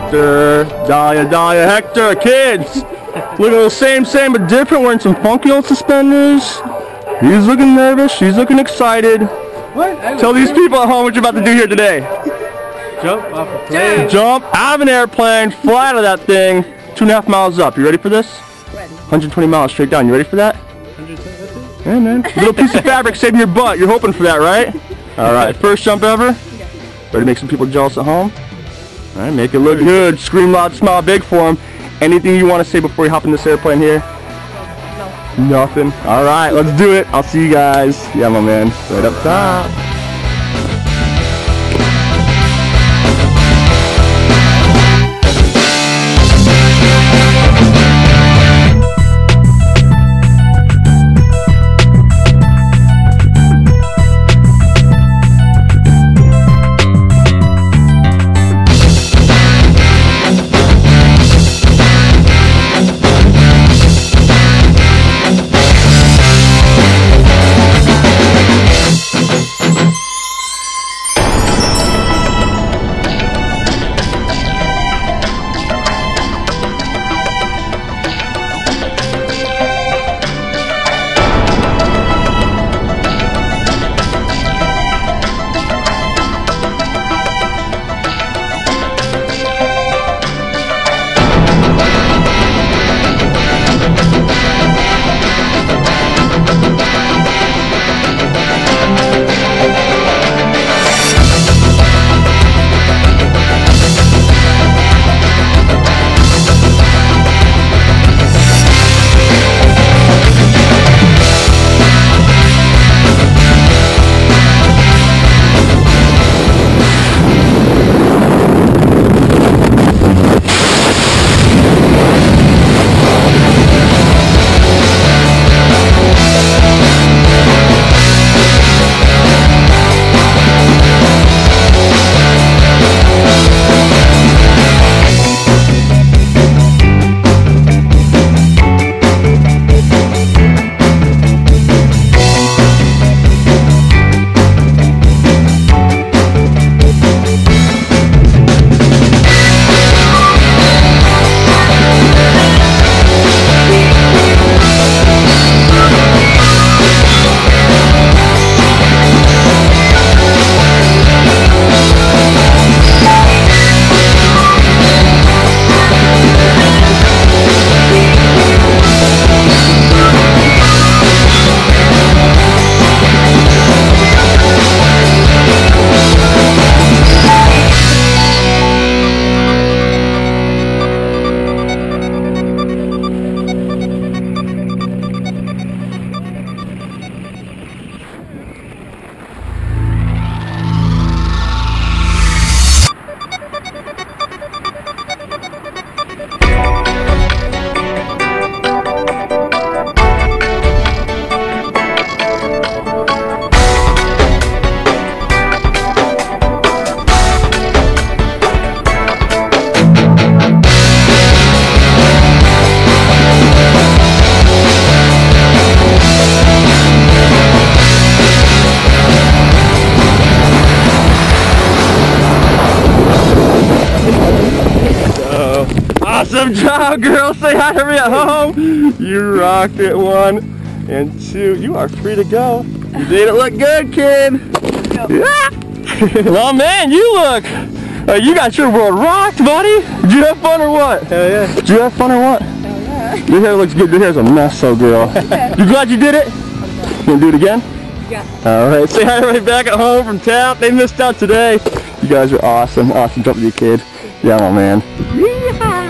Hector, Dahlia, Hector, kids! Looking the same but different, wearing some funky old suspenders. He's looking nervous, she's looking excited. What? Tell these people at home what you're about to do here today. Jump off a plane. Jump out of an airplane, fly out of that thing, 2.5 miles up. You ready for this? Ready. 120 miles straight down. You ready for that? 120. Yeah, man. A little piece of fabric saving your butt. You're hoping for that, right? All right. First jump ever? Ready to make some people jealous at home? All right, make it look good. Scream loud, smile big for them. Anything you want to say before you hop in this airplane here? No. Nothing. All right, let's do it. I'll see you guys. Yeah, my man. Right up top. Awesome job, girl. Say hi to me at home. You rocked it. 1 and 2. You are free to go. You made it look good, kid. Yeah. Well, man, you look. You got your world rocked, buddy. Did you have fun or what? Hell yeah. Did you have fun or what? Hell yeah. Your hair looks good. Your hair's a mess, so girl. You glad you did it? You gonna do it again? Yeah. All right. Say hi to everybody back at home from town. They missed out today. You guys are awesome. Awesome jump with you, kid. Yeah, my man. Yeehaw.